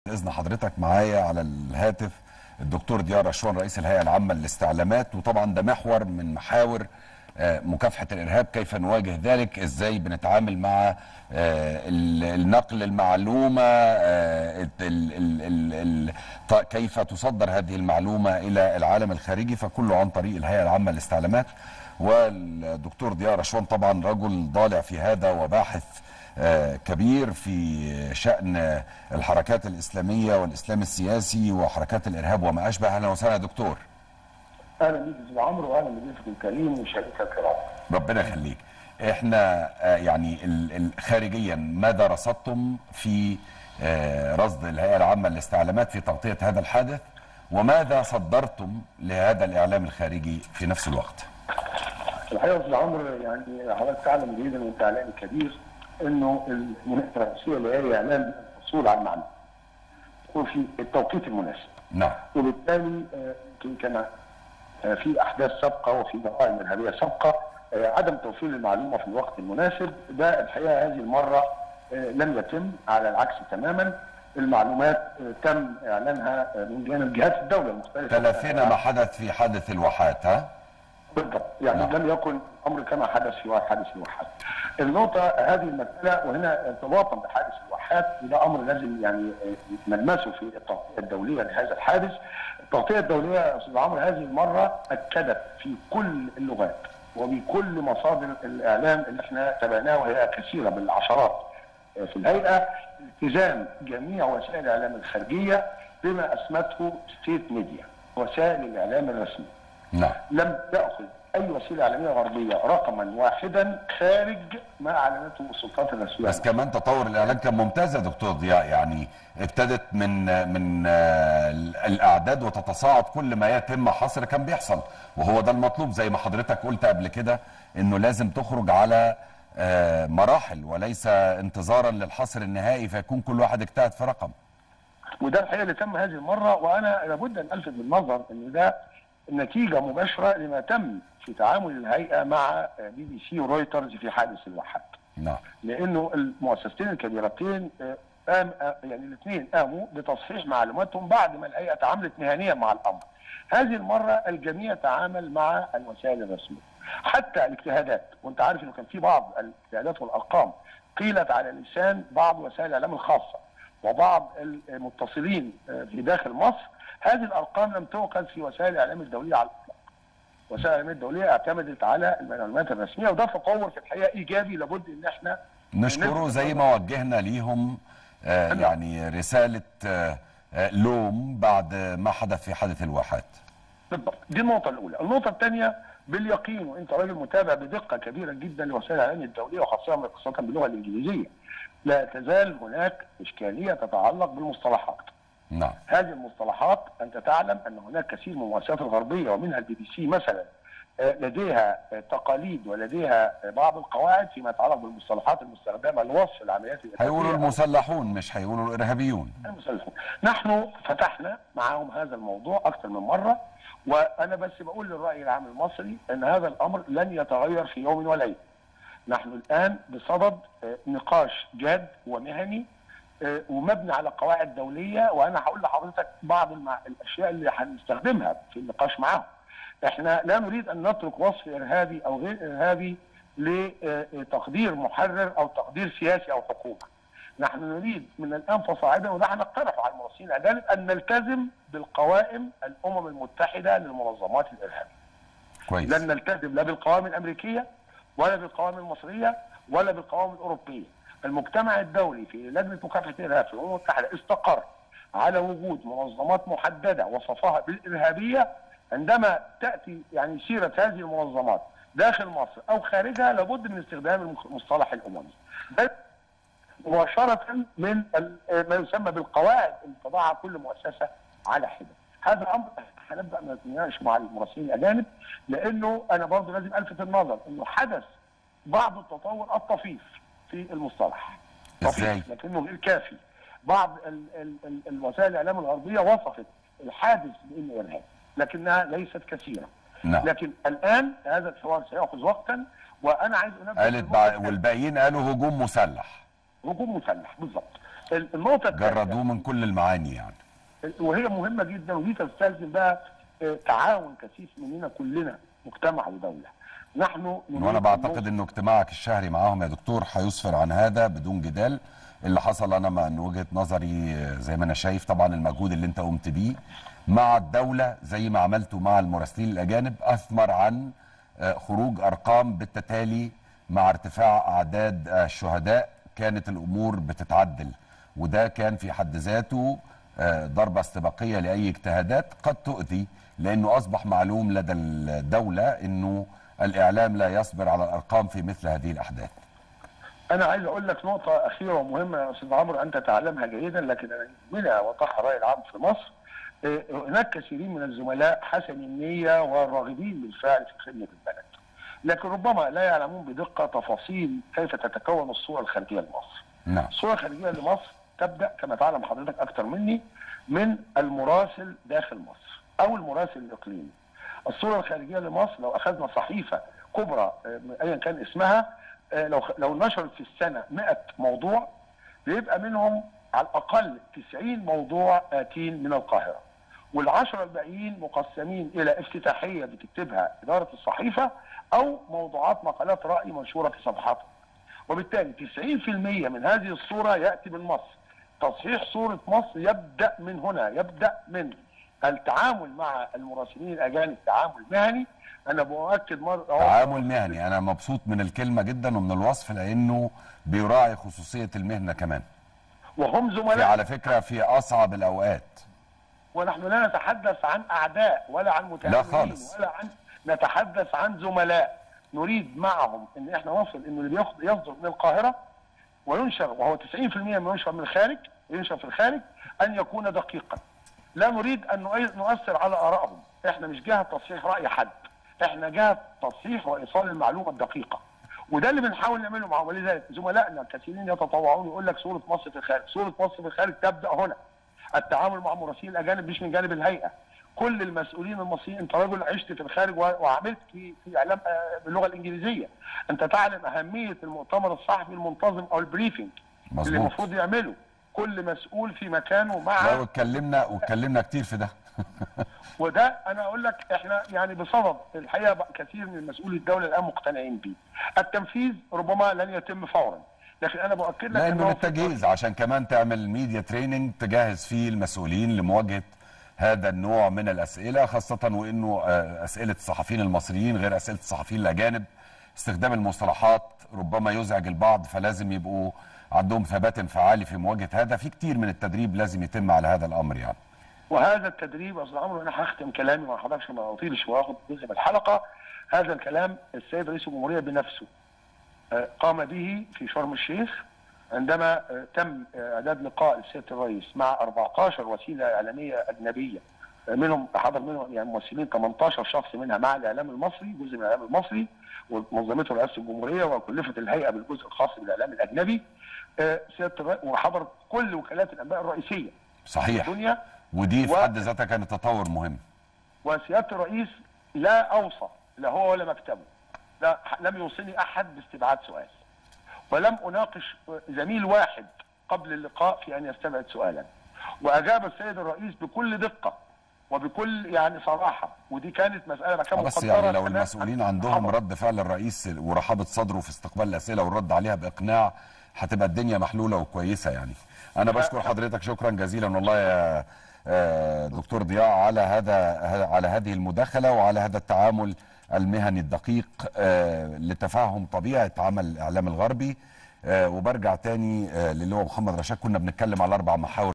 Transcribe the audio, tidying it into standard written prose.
بإذن حضرتك معايا على الهاتف الدكتور ضياء رشوان رئيس الهيئة العامة للاستعلامات، وطبعا ده محور من محاور مكافحة الإرهاب. كيف نواجه ذلك؟ إزاي بنتعامل مع النقل المعلومة، كيف تصدر هذه المعلومة إلى العالم الخارجي، فكله عن طريق الهيئة العامة للاستعلامات. والدكتور ضياء رشوان طبعا رجل ضالع في هذا وباحث كبير في شأن الحركات الإسلامية والإسلام السياسي وحركات الإرهاب وما أشبه. أهلا وسهلا يا دكتور. اهلا بيك استاذ عمرو واهلا بضيفك الكريم ومشاهديك الكرام. ربنا يخليك. احنا يعني خارجيا ماذا رصدتم في رصد الهيئة العامة للاستعلامات في تغطية هذا الحادث، وماذا صدرتم لهذا الإعلام الخارجي في نفس الوقت؟ الحقيقه استاذ عمرو يعني حضرتك تعلم جيدا وانت اعلامي كبير انه المناهج الرئيسيه لهي اعلام الحصول على المعلومه وفي التوقيت المناسب. نعم. وبالتالي يمكن كان في احداث سابقه وفي جرائم ارهابيه سابقه عدم توفير المعلومه في الوقت المناسب، ده الحقيقه هذه المره لم يتم، على العكس تماما. المعلومات تم اعلانها من جانب جهات الدوله المختلفه. تلافينا ما حدث في حادث الواحات. ها؟ بالضبط، يعني لم يكن الامر كما حدث في حادث الواحات. النقطه هذه المساله، وهنا ارتباطا بحادث الواحات، وده امر لازم يعني نلمسه في التغطيه الدوليه لهذا الحادث. التغطيه الدوليه يا استاذ عمرو هذه المره اكدت في كل اللغات وبكل مصادر الاعلام اللي احنا تابعناها، وهي كثيره بالعشرات في الهيئه، التزام جميع وسائل الاعلام الخارجيه بما اسمته ستيت ميديا، وسائل الاعلام الرسمي. نعم. لم تأخذ أي وسيلة إعلامية غربية رقما واحدا خارج ما أعلنته السلطات الرسمية. بس كمان تطور الإعلام كان ممتاز يا دكتور ضياء، يعني ابتدت من الأعداد وتتصاعد كل ما يتم حصر كان بيحصل، وهو ده المطلوب زي ما حضرتك قلت قبل كده، إنه لازم تخرج على مراحل وليس انتظارا للحصر النهائي فيكون كل واحد اجتهد في رقم. وده الحقيقة اللي تم هذه المرة، وأنا لابد أن ألفت بالنظر إن ده نتيجة مباشرة لما تم في تعامل الهيئة مع BBC ورويترز في حادث الواحات. نعم. لأنه المؤسستين الكبيرتين يعني الاثنين قاموا بتصحيح معلوماتهم بعد ما الهيئة تعاملت مهنيا مع الأمر. هذه المرة الجميع تعامل مع الوسائل الرسمية، حتى الاجتهادات، وأنت عارف إنه كان في بعض الاجتهادات والأرقام قيلت على لسان بعض وسائل الإعلام الخاصة وبعض المتصلين في داخل مصر. هذه الارقام لم تؤخذ في وسائل الاعلام الدوليه على الاطلاق. وسائل الاعلام الدوليه اعتمدت على المعلومات الرسميه، وده تطور في الحقيقه ايجابي لابد ان احنا نشكره، زي ما وجهنا ليهم يعني رساله لوم بعد ما حدث في حادث الواحات. بالضبط، دي النقطه الاولى. النقطه الثانيه باليقين، وانت راجل متابع بدقه كبيره جدا لوسائل الاعلام الدوليه وخاصه باللغه الانجليزيه، لا تزال هناك اشكاليه تتعلق بالمصطلحات. نعم. هذه المصطلحات انت تعلم ان هناك كثير من المؤسسات الغربيه ومنها BBC مثلا لديها تقاليد ولديها بعض القواعد فيما يتعلق بالمصطلحات المستخدمه لوصف العمليات الارهابيه. هيقولوا المسلحون مش هيقولوا الارهابيون. المسلحون. نحن فتحنا معهم هذا الموضوع اكثر من مره، وانا بس بقول للراي العام المصري ان هذا الامر لن يتغير في يوم وليله. نحن الان بصدد نقاش جاد ومهني ومبني على قواعد دوليه، وانا هقول لحضرتك بعض الاشياء اللي هنستخدمها في النقاش معاهم. احنا لا نريد ان نترك وصف ارهابي او غير ارهابي لتقدير محرر او تقدير سياسي او حكومه. نحن نريد من الان فصاعدا، وده هنقترحه على المراسلين الاجانب، ان نلتزم بالقوائم الامم المتحده للمنظمات الارهابيه. كويس. لن نلتزم لا بالقوائم الامريكيه ولا بالقوائم المصريه ولا بالقوائم الاوروبيه. المجتمع الدولي في لجنه مكافحه الارهاب في الامم المتحده استقر على وجود منظمات محدده وصفها بالارهابيه. عندما تاتي يعني سيره هذه المنظمات داخل مصر او خارجها لابد من استخدام المصطلح الاممي. مباشره من ما يسمى بالقواعد اللي تضعها كل مؤسسه على حده. هذا الامر هنبدا نتناقش مع المراسلين الاجانب، لانه انا برضه لازم الفت النظر انه حدث بعض التطور الطفيف في المصطلح. ازاي؟ لكنه غير كافي. بعض الوسائل الاعلام الغربيه وصفت الحادث بانه ارهاب، لكنها ليست كثيره. نعم. لكن الان هذا الحوار سياخذ وقتا، وانا عايز قالت والباقيين قالوا هجوم مسلح. هجوم مسلح بالضبط. النقطه الثانيه جردوه من كل المعاني يعني. وهي مهمه جدا، ودي تستلزم بقى تعاون كثيف مننا كلنا، مجتمع ودوله. نحن وانا بعتقد انه اجتماعك الشهري معاهم يا دكتور هيسفر عن هذا بدون جدال. اللي حصل انا من وجهة نظري زي ما انا شايف طبعا المجهود اللي انت قمت بيه مع الدولة زي ما عملته مع المراسلين الاجانب اثمر عن خروج ارقام بالتتالي مع ارتفاع اعداد الشهداء. كانت الامور بتتعدل، وده كان في حد ذاته ضربة استباقية لاي اجتهادات قد تؤذي، لانه اصبح معلوم لدى الدولة انه الاعلام لا يصبر على الارقام في مثل هذه الاحداث. انا عايز اقول لك نقطه اخيره ومهمه يا استاذ عمرو، انت تعلمها جيدا، لكن انا يهمني اوضحها الراي العام في مصر. هناك كثيرين من الزملاء حسن النيه والراغبين بالفعل في خدمه البلد، لكن ربما لا يعلمون بدقه تفاصيل كيف تتكون الصوره الخارجيه لمصر. نعم. الصوره الخارجيه لمصر تبدا كما تعلم حضرتك اكثر مني من المراسل داخل مصر او المراسل الاقليمي. الصوره الخارجيه لمصر لو اخذنا صحيفه كبرى ايا كان اسمها، لو نشرت في السنه 100 موضوع، بيبقى منهم على الاقل 90 موضوع اتين من القاهره، وال10 الباقيين مقسمين الى افتتاحيه بتكتبها اداره الصحيفه او موضوعات مقالات راي منشوره في صفحاتها. وبالتالي 90% من هذه الصوره ياتي من مصر. تصحيح صوره مصر يبدا من هنا، يبدا من التعامل مع المراسلين الاجانب تعامل مهني. انا بؤكد مره تعامل مهني، انا مبسوط من الكلمه جدا ومن الوصف لانه بيراعي خصوصيه المهنه كمان، وهم زملاء على فكره في اصعب الاوقات. ونحن لا نتحدث عن اعداء ولا عن متهمين ولا عن، نتحدث عن زملاء نريد معهم ان احنا نصل انه اللي يصدر من القاهره وينشر، وهو 90% من ينشر من الخارج، ينشر في الخارج، ان يكون دقيقا. لا نريد ان نؤثر على ارائهم، احنا مش جهه تصحيح راي حد، احنا جهه تصحيح وايصال المعلومه الدقيقه. وده اللي بنحاول نعمله معهم. ولذلك زملائنا كثيرين يتطوعون يقول لك صوره مصر في الخارج، صوره مصر في الخارج تبدا هنا. التعامل مع مراسلين الاجانب مش من جانب الهيئه. كل المسؤولين المصريين، انت رجل عشت في الخارج وعملت في اعلام باللغه الانجليزيه، انت تعلم اهميه المؤتمر الصحفي المنتظم او البريفنج اللي المفروض يعمله كل مسؤول في مكانه مع. لا واتكلمنا كتير في ده. وده انا اقول لك احنا يعني بصدد الحقيقه كثير من مسؤولي الدوله الان مقتنعين بيه. التنفيذ ربما لن يتم فورا، لكن انا باكد لك لانه للتجهيز عشان كمان تعمل ميديا تريننج تجهز فيه المسؤولين لمواجهه هذا النوع من الاسئله، خاصه وانه اسئله الصحفيين المصريين غير اسئله الصحفيين الاجانب. استخدام المصطلحات ربما يزعج البعض، فلازم يبقوا عندهم ثبات انفعالي في مواجهه هذا. في كتير من التدريب لازم يتم على هذا الامر يعني. وهذا التدريب يا استاذ عمرو، انا هختم كلامي مع حضرتك عشان ما اطيلش واخد جزء من الحلقه. هذا الكلام السيد رئيس الجمهوريه بنفسه قام به في شرم الشيخ عندما تم اعداد لقاء لسياده الرئيس مع 14 وسيله اعلاميه اجنبيه، حضر منهم يعني ممثلين 18 شخص منها مع الاعلام المصري، جزء من الاعلام المصري ونظمته رئاسه الجمهوريه، وكلفت الهيئه بالجزء الخاص بالاعلام الاجنبي. سياده الرئيس وحضر كل وكالات الانباء الرئيسيه صحيح في الدنيا، ودي في حد ذاتها كانت تطور مهم. وسياده الرئيس لا اوصى، لا هو ولا مكتبه، لا لم يوصني احد باستبعاد سؤال، ولم اناقش زميل واحد قبل اللقاء في ان يستبعد سؤالا، واجاب السيد الرئيس بكل دقه وبكل يعني صراحه. ودي كانت مساله ما كان بس يعني لو المسؤولين عندهم رد فعل الرئيس ورحابه صدره في استقبال الاسئله والرد عليها باقناع، هتبقى الدنيا محلوله وكويسه يعني. انا بشكر حضرتك شكرا جزيلا والله يا دكتور ضياء على هذه المداخله وعلى هذا التعامل المهني الدقيق لتفهم طبيعه عمل الاعلام الغربي. وبرجع تاني للواء محمد رشاد، كنا بنتكلم على 4 محاور